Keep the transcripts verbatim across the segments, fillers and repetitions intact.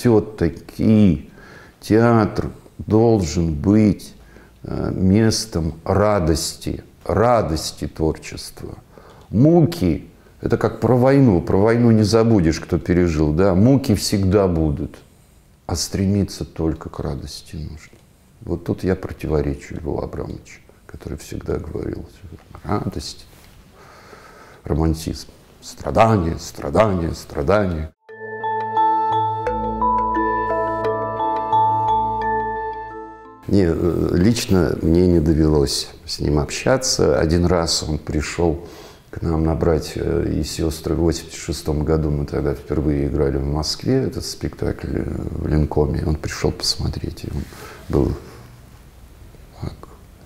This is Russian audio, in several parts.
все-таки театр должен быть местом радости, радости творчества. Муки – это как про войну. Про войну не забудешь, кто пережил. Да? Муки всегда будут. А стремиться только к радости нужно. Вот тут я противоречу Льву Абрамовичу, который всегда говорил: радость, романтизм, страдания, страдания, страдания. Не, лично мне не довелось с ним общаться. Один раз он пришел к нам на «Братья и сестры» в восемьдесят шестом году. Мы тогда впервые играли в Москве этот спектакль в Ленкоме. Он пришел посмотреть, и он был так,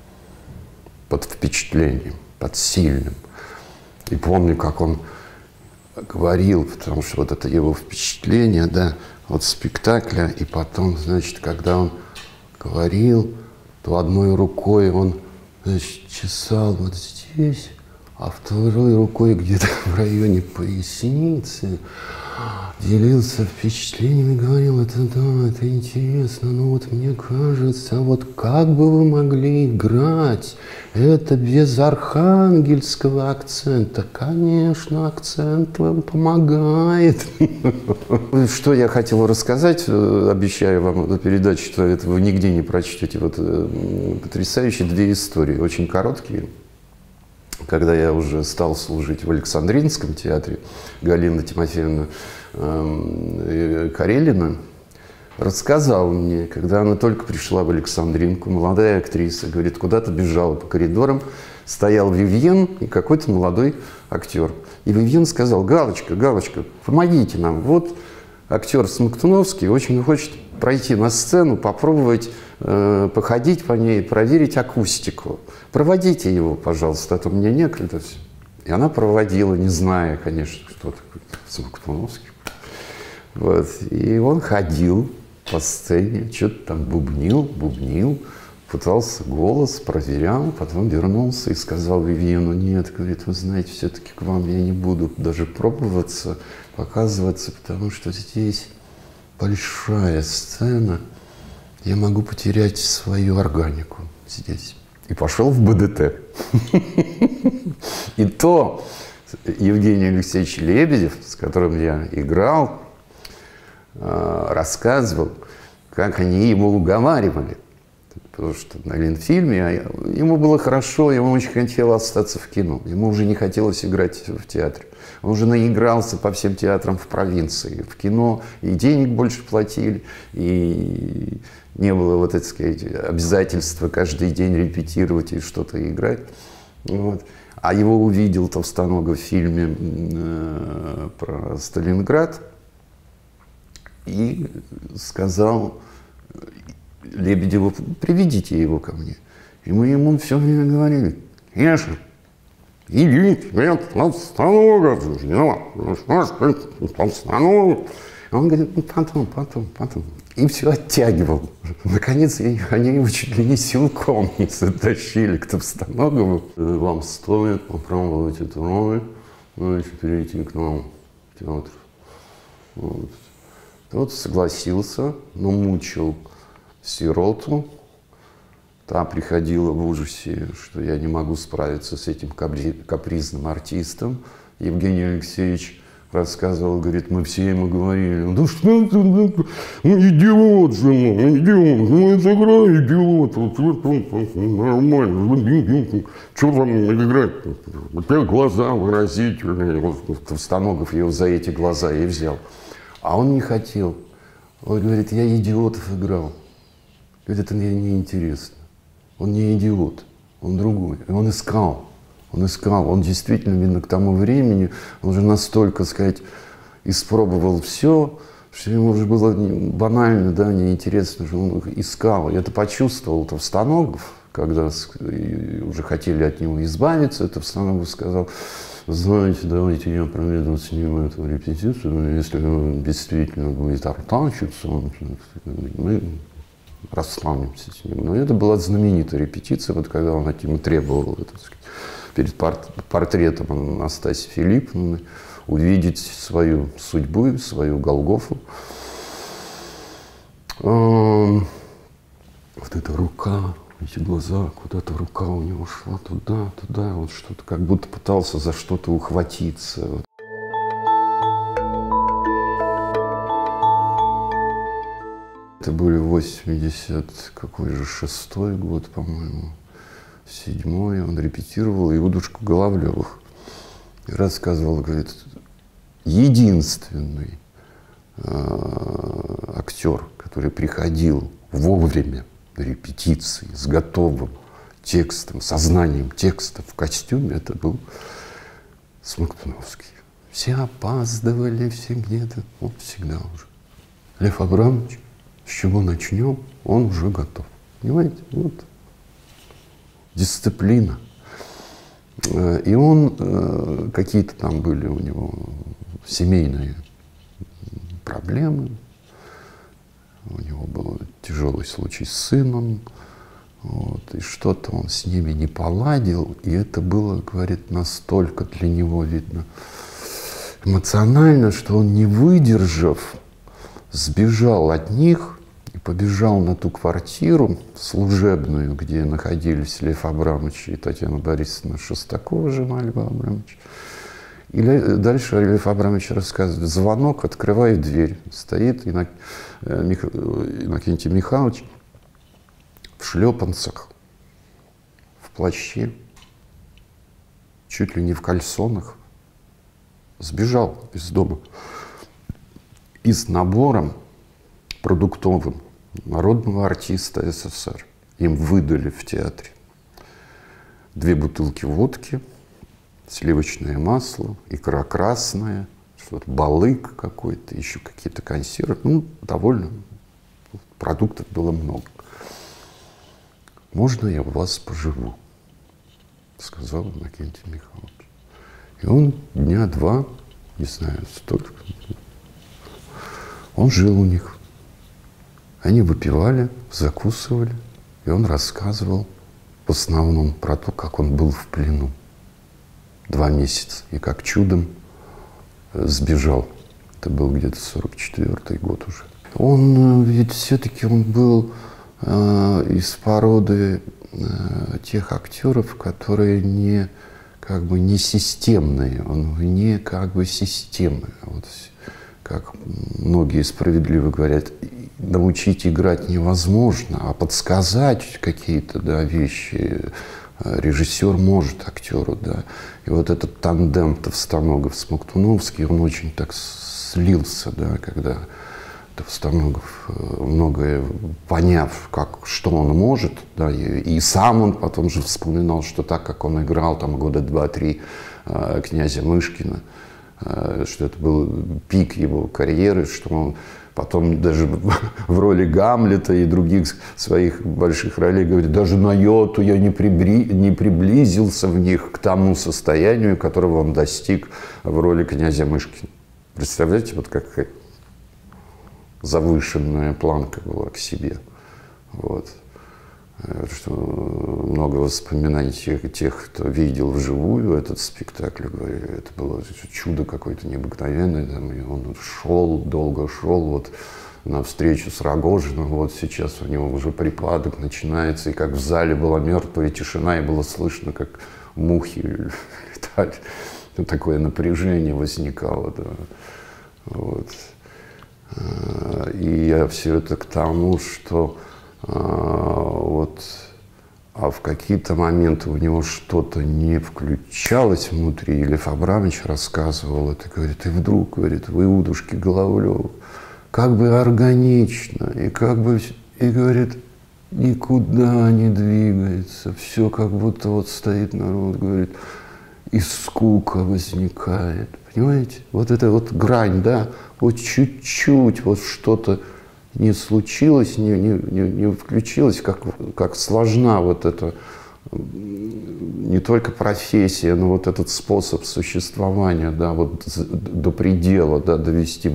под впечатлением, под сильным. И помню, как он говорил, потому что вот это его впечатление, да, от спектакля. И потом, значит, когда он говорил, то одной рукой он, значит, чесал вот здесь, а второй рукой где-то в районе поясницы делился впечатлениями и говорил: это да, это интересно, но вот мне кажется, вот как бы вы могли играть это без архангельского акцента? Конечно, акцент вам помогает. Что я хотел рассказать, обещаю вам эту передачу, что это вы нигде не прочтете. Вот потрясающие две истории, очень короткие. Когда я уже стал служить в Александринском театре, Галина Тимофеевна э, Карелина рассказала мне, когда она только пришла в Александринку, молодая актриса, говорит, куда-то бежала по коридорам, стоял Вивьен и какой-то молодой актер. И Вивьен сказал: Галочка, Галочка, помогите нам. Вот актер Смоктуновский очень хочет пройти на сцену, попробовать э, походить по ней, проверить акустику. Проводите его, пожалуйста, а то мне некогда. И она проводила, не зная, конечно, кто такой Смоктуновский. Вот. И он ходил по сцене, что-то там бубнил, бубнил, пытался голос, проверял, потом вернулся и сказал Вивьену: нет, говорит, вы знаете, все-таки к вам я не буду даже пробоваться, показываться, потому что здесь большая сцена, я могу потерять свою органику здесь. И пошел в БДТ. И то Евгений Алексеевич Лебедев, с которым я играл, рассказывал, как они ему уговаривали. Потому что на Ленфильме ему было хорошо, ему очень хотелось остаться в кино. Ему уже не хотелось играть в театре. Он уже наигрался по всем театрам в провинции. В кино и денег больше платили, и не было, вот, так сказать, обязательства каждый день репетировать и что-то играть. Вот. А его увидел Товстоногов в фильме э, про Сталинград и сказал Лебедеву: приведите его ко мне. И мы ему все время говорили: Яша, иди, Товстоногов, Товстоногов. Он говорит: ну потом, потом, потом. И все оттягивал. Наконец, они его чуть ли не силком не затащили к Товстоногову. Вам стоит попробовать эту роль, значит, перейти к нам в театр. Вот. Тот согласился, но мучил сироту. Та приходила в ужасе, что я не могу справиться с этим капризным артистом. Евгений Алексеевич рассказывал, говорит, мы все ему говорили: да что ты, ну, идиот же, ну, идиот, ну, сыграй, идиот, нормально, что вам играть? У тебя глаза выразительные. Вот Товстоногов его за эти глаза и взял. А он не хотел. Он говорит: я идиотов играл. Говорит, это мне не интересно. Он не идиот, он другой. И он искал. Он искал, он действительно, видно, к тому времени, он уже настолько, сказать, испробовал все, что ему уже было банально, да, неинтересно, что он искал. И это почувствовал Товстоногов, когда уже хотели от него избавиться. Товстоногов сказал: знаете, давайте я проведу с ним эту репетицию, если он действительно будет артачиться, мы расслабимся с ним. Но это была знаменитая репетиция, вот когда он от него требовал, так сказать, перед портретом Анастасии Филипповны увидеть свою судьбу, свою Голгофу. Вот эта рука, эти глаза, куда-то рука у него шла туда, туда, вот что-то, как будто пытался за что-то ухватиться. Это были восемьдесят какой же шестой год, по-моему, седьмой. Он репетировал Иудушку Головлевых и рассказывал, говорит, единственный э, актер, который приходил вовремя на репетиции с готовым текстом, сознанием текста в костюме, это был Смоктуновский. Все опаздывали, все где-то, он всегда уже. Лев Абрамович, с чего начнем, он уже готов. Понимаете? Вот. Дисциплина. И он, какие-то там были у него семейные проблемы. У него был тяжелый случай с сыном. Вот, и что-то он с ними не поладил. И это было, говорит, настолько для него, видно, эмоционально, что он, не выдержав, сбежал от них и побежал на ту квартиру служебную, где находились Лев Абрамович и Татьяна Борисовна Шестакова, жена Льва Абрамовича. И дальше Лев Абрамович рассказывает. Звонок, открывает дверь. Стоит Инок... Мих... Иннокентий Михайлович в шлепанцах, в плаще, чуть ли не в кальсонах. Сбежал из дома. И с набором продуктовым народного артиста СССР. Им выдали в театре две бутылки водки, сливочное масло, икра красная, что-то, балык какой-то, еще какие-то консервы. Ну, довольно продуктов было много. «Можно я у вас поживу?» — сказал Иннокентий Михайлович. И он дня два, не знаю, столько, он жил у них. Они выпивали, закусывали, и он рассказывал в основном про то, как он был в плену два месяца, и как чудом сбежал. Это был где-то сорок четвёртый год уже. Он ведь все-таки он был э, из породы э, тех актеров, которые не как бы не системные, он вне как бы системы. Вот, как многие справедливо говорят, научить играть невозможно, а подсказать какие-то, да, вещи режиссер может актеру, да. И вот этот тандем Товстоногов-Смоктуновский, он очень так слился, да, когда Товстоногов, многое поняв, как, что он может, да, и, и сам он потом же вспоминал, что так, как он играл там года два-три э, князя Мышкина, э, что это был пик его карьеры, что он потом даже в роли Гамлета и других своих больших ролей говорит, даже на йоту я не, прибри, не приблизился в них к тому состоянию, которого он достиг в роли князя Мышкина. Представляете, вот какая завышенная планка была к себе. Вот. Что много воспоминаний тех, тех, кто видел вживую этот спектакль. Это было чудо какое-то необыкновенное. Там, и он шел, долго шел вот, на встречу с Рогожиным. Вот сейчас у него уже припадок начинается. И как в зале была мертвая тишина, и было слышно, как мухи летали. Такое напряжение возникало. Да. Вот. И я все это к тому, что а, вот, а в какие-то моменты у него что-то не включалось внутри. И Лев Абрамович рассказывал это, говорит, и вдруг, говорит, в Иудушке Головлевых как бы органично, и как бы, и говорит, никуда не двигается, все как будто вот стоит народ, говорит, и скука возникает. Понимаете? Вот эта вот грань, да, вот чуть-чуть вот что-то не случилось, не, не, не, не включилось, как, как сложна вот эта не только профессия, но вот этот способ существования, да, вот до предела, да, довести.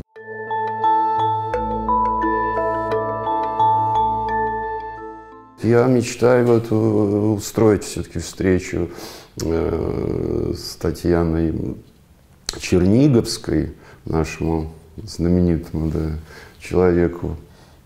Я мечтаю вот устроить все-таки встречу э, с Татьяной Черниговской, нашему знаменитому, да, человеку,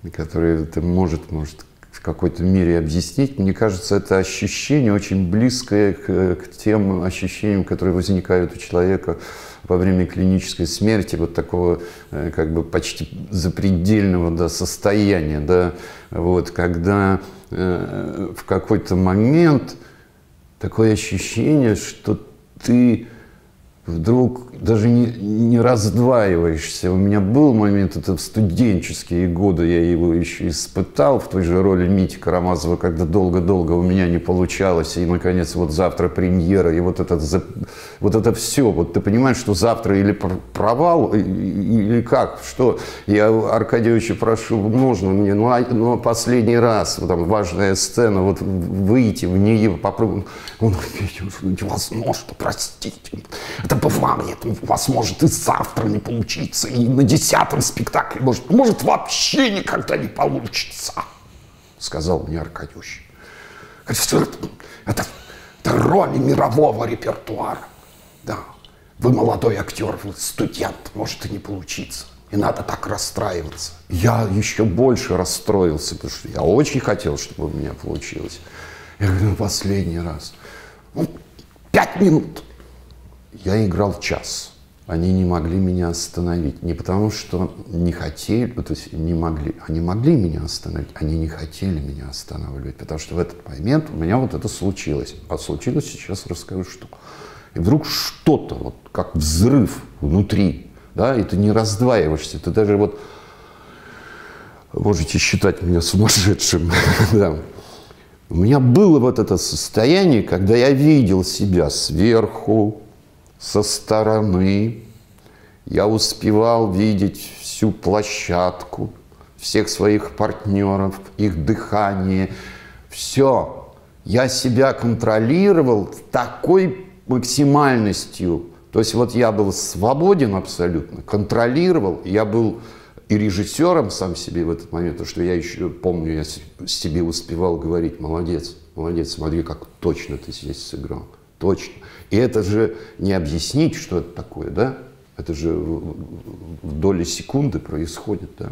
который это может, может в какой-то мере объяснить. Мне кажется, это ощущение очень близкое к, к тем ощущениям, которые возникают у человека во время клинической смерти, вот такого как бы почти запредельного, да, состояния, да, вот, когда э, в какой-то момент такое ощущение, что ты вдруг даже не, не раздваиваешься. У меня был момент, это в студенческие годы, я его еще испытал в той же роли Мити Карамазова, когда долго-долго у меня не получалось, и, наконец, вот завтра премьера, и вот это, вот это все. Вот ты понимаешь, что завтра или провал, или как, что? Я Аркадьевича прошу, можно мне, ну, а, ну последний раз, там, важная сцена, вот выйти в нее, попробовать. Он говорит, невозможно, простите. Это бывало, у вас может и завтра не получиться, и на десятом спектакле может, может вообще никогда не получится, сказал мне Аркадьевич. Это, это, это роли мирового репертуара. Да. Вы молодой актер, вы студент, может и не получиться. И надо так расстраиваться. Я еще больше расстроился, потому что я очень хотел, чтобы у меня получилось. Я говорю, ну, последний раз. Ну, пять минут. Я играл час. Они не могли меня остановить. Не потому, что не хотели, то есть не могли. Они могли меня остановить, они не хотели меня останавливать. Потому что в этот момент у меня вот это случилось. А случилось, сейчас расскажу, что. И вдруг что-то, вот как взрыв внутри, да, и ты не раздваиваешься. Ты даже вот можете считать меня сумасшедшим. Да. У меня было вот это состояние, когда я видел себя сверху, со стороны. Я успевал видеть всю площадку, всех своих партнеров, их дыхание. Все. Я себя контролировал с такой максимальностью. То есть вот я был свободен абсолютно, контролировал. Я был и режиссером сам себе в этот момент, потому что я еще помню, я себе успевал говорить: молодец, молодец, смотри, как точно ты здесь сыграл. Точно. И это же не объяснить, что это такое, да? Это же в доли секунды происходит, да?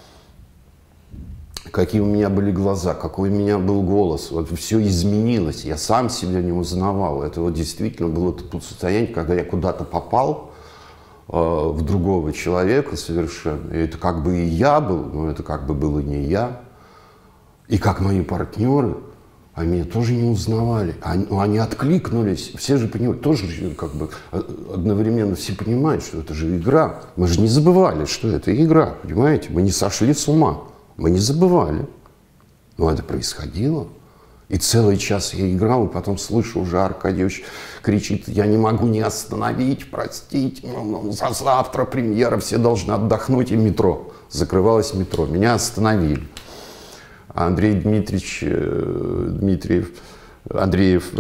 Какие у меня были глаза, какой у меня был голос. Вот все изменилось. Я сам себя не узнавал. Это вот действительно было то состояние, когда я куда-то попал э, в другого человека совершенно. И это как бы и я был, но это как бы было не я. И как мои партнеры. А меня тоже не узнавали. Они, ну, они откликнулись. Все же понимают, тоже как бы одновременно все понимают, что это же игра. Мы же не забывали, что это игра, понимаете? Мы не сошли с ума. Мы не забывали. Но это происходило. И целый час я играл, и потом слышу, уже Аркадьевич кричит: я не могу не остановить, простите, ну, ну, за завтра премьера, все должны отдохнуть. И метро. Закрывалось метро. Меня остановили. Андрей Дмитриевич Дмитриев, Андреев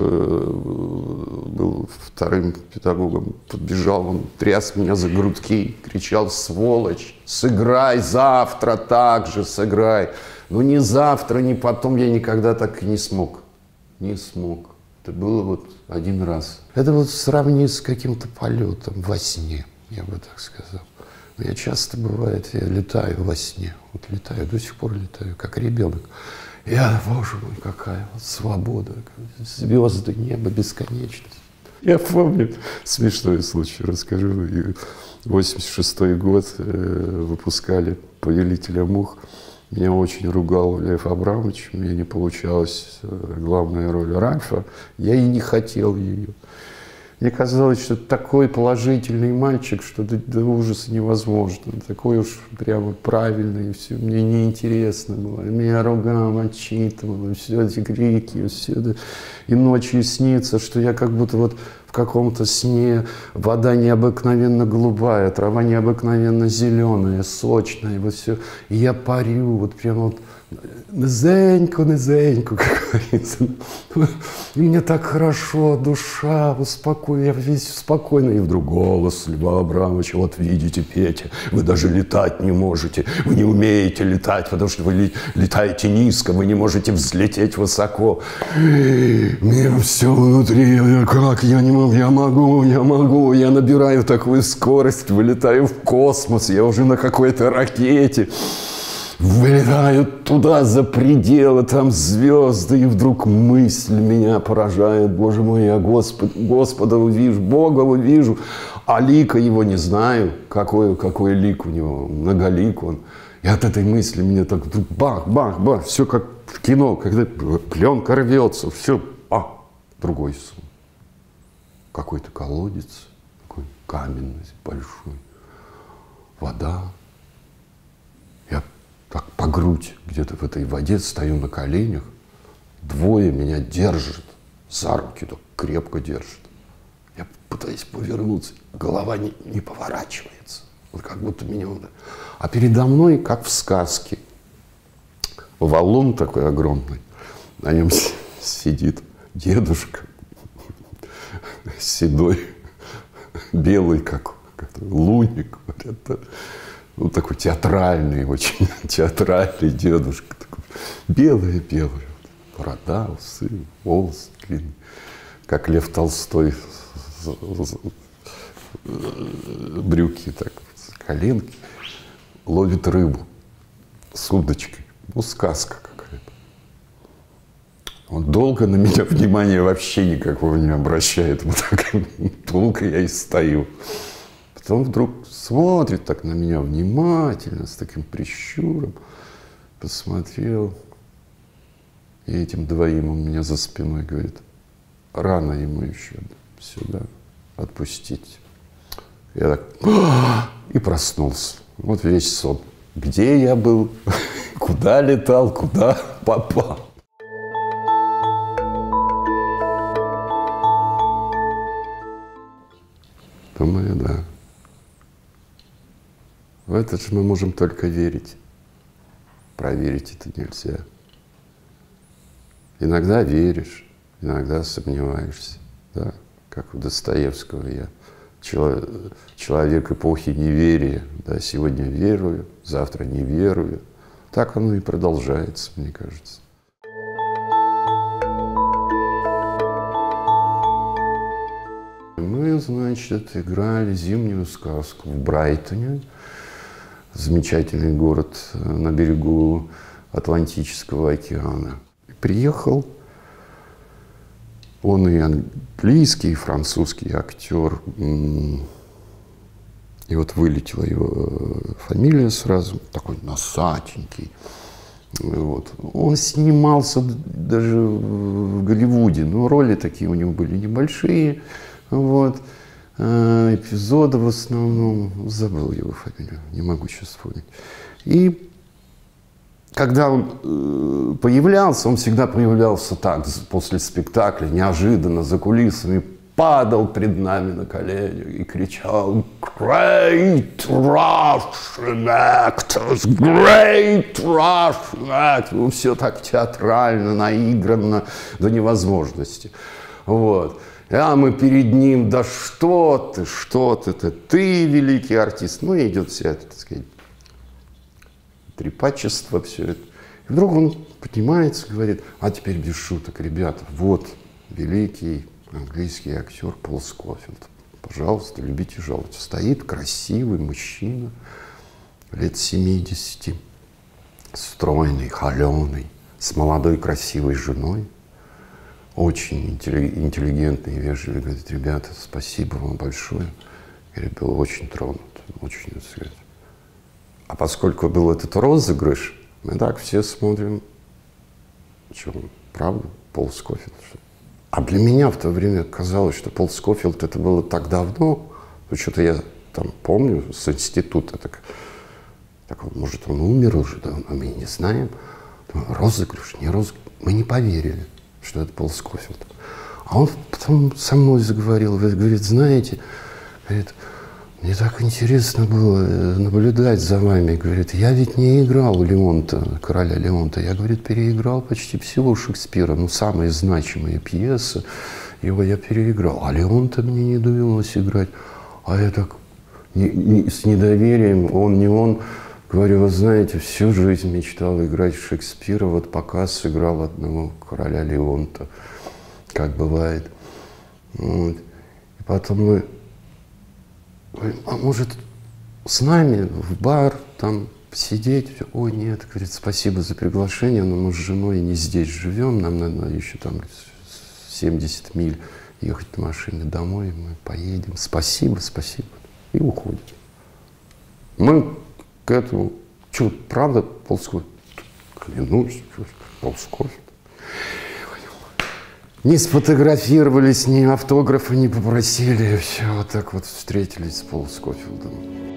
был вторым педагогом, подбежал, он тряс меня за грудки, кричал: сволочь, сыграй завтра так же, сыграй. Но ни завтра, ни потом я никогда так и не смог. Не смог. Это было вот один раз. Это вот сравни с каким-то полетом во сне, я бы так сказал. У меня часто бывает, я летаю во сне. Вот летаю, до сих пор летаю, как ребенок. Я, боже мой, какая вот свобода, звезды, небо, бесконечность. Я помню смешной случай, расскажу. восемьдесят шестой год, выпускали «Повелителя мух». Меня очень ругал Лев Абрамович, у меня не получалась главная роль Ральфа. Я и не хотел ее. Мне казалось, что такой положительный мальчик, что до, до ужаса невозможно. Такой уж прямо правильный, и все мне неинтересно было. Меня ругал, отчитывал, все эти крики, все это. И ночью снится, что я как будто вот в каком-то сне, вода необыкновенно голубая, трава необыкновенно зеленая, сочная, вот все. И я парю, вот прямо вот низенько, низенько, как говорится. И мне так хорошо, душа успокоена, я весь спокойный. И вдруг голос Льва Абрамовича: вот видите, Петя, вы даже летать не можете, вы не умеете летать, потому что вы летаете низко, вы не можете взлететь высоко. Мне все внутри, как я не могу, я могу, я могу, я набираю такую скорость, вылетаю в космос, я уже на какой-то ракете. вылетают туда за пределы, там звезды, и вдруг мысль меня поражает. Боже мой, я Господ, Господа увижу, Бога увижу, а лика его не знаю. Какой, какой лик у него, многолик он. И от этой мысли меня так вдруг бах, бах, бах, все как в кино, когда пленка рвется, все, а, другой сон. Какой-то колодец, такой каменный, большой, вода. Я так по грудь где-то в этой воде стою на коленях, двое меня держат, за руки так крепко держат. Я пытаюсь повернуться, голова не, не поворачивается, вот как будто меня... А передо мной, как в сказке, валун такой огромный, на нем сидит дедушка, седой, белый, как, как лунник, говорят, ну, такой театральный, очень театральный дедушка, такой, белый-белый, борода, усы, волосы длинные, как Лев Толстой, брюки так, коленки, ловит рыбу с удочкой, ну, сказка какая-то. Он долго на меня внимания вообще никакого не обращает. Вот так долго я и стою. Потом вдруг смотрит так на меня внимательно, с таким прищуром. Посмотрел. И этим двоим он меня за спиной говорит: рано ему еще сюда отпустить. Я так и проснулся. Вот весь сон. Где я был, куда летал, куда попал. Думаю, да. В это же мы можем только верить. Проверить это нельзя. Иногда веришь, иногда сомневаешься. Да? Как у Достоевского я. Человек эпохи неверия. Да? Сегодня верую, завтра не верую. Так оно и продолжается, мне кажется. Мы, значит, играли зимнюю сказку в Брайтоне. Замечательный город на берегу Атлантического океана. Приехал он и английский, и французский актер. И вот вылетела его фамилия сразу, такой носатенький. Вот. Он снимался даже в Голливуде, но роли такие у него были небольшие. Вот. Эпизоды в основном, забыл его фамилию, не могу сейчас вспомнить. И когда он появлялся, он всегда появлялся так, после спектакля, неожиданно, за кулисами, падал пред нами на колени и кричал: «Great Russian actors! Great Russian actors!» Ну, все так театрально, наигранно до невозможности. Вот. А мы перед ним: да что ты, что ты, ты, ты великий артист. Ну, и идет вся это, так сказать, трепачество, все это. И вдруг он поднимается и говорит: а теперь без шуток, ребята, вот великий английский актер Пол Скофилд. Пожалуйста, любите жаловать. Стоит красивый мужчина, лет семидесяти, стройный, холеный, с молодой красивой женой. Очень интеллигентный и вежливый. Говорит: ребята, спасибо вам большое. Говорит, был очень тронут, очень, так сказать. А поскольку был этот розыгрыш, мы так все смотрим, что, правда, Пол Скофилд. А для меня в то время казалось, что Пол Скофилд это было так давно, ну, что-то я там помню с института, так, так, может, он умер уже, да, а мы не знаем. Розыгрыш, не розыгрыш. Мы не поверили, что это Пол Скофилд. А он потом со мной заговорил, говорит: знаете, говорит, мне так интересно было наблюдать за вами. Говорит, я ведь не играл Леонта, короля Леонта. Я, говорит, переиграл почти всего Шекспира. Ну, самые значимые пьесы его я переиграл. А Леонта мне не довелось играть. А я так не, не, с недоверием, он не он. Говорю, вы знаете, всю жизнь мечтал играть Шекспира, вот пока сыграл одного короля Леонта, как бывает. Вот. И потом мы говорим: а может, с нами в бар, там посидеть. Ой, нет, говорит, спасибо за приглашение, но мы с женой не здесь живем, нам надо еще там семьдесят миль ехать на машине домой, мы поедем. Спасибо, спасибо. И уходим. Мы к этому, что, правда, полскофе? Клянусь, полскофе. Не сфотографировались, ни автографа не попросили. Все, вот так вот встретились с Полом Скофилдом.